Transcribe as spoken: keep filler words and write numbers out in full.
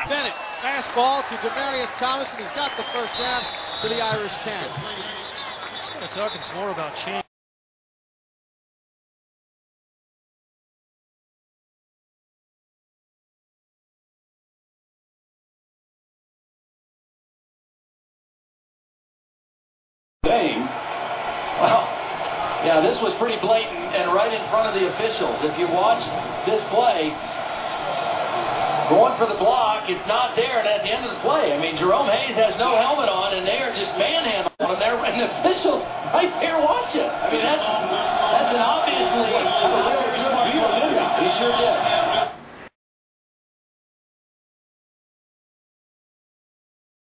Bennett, fastball to Demarius Thomas, and he's got the first down to the Irish ten. Just kind of talking some more about change. Game. Well, yeah, this was pretty blatant and right in front of the officials. If you watch this play, going for the block, it's not there, and at the end of the play, I mean, Jerome Hayes has no helmet on, and they are just manhandling him there, and the officials right there watching. I mean, that's that's an obviously a very smart move. He sure did.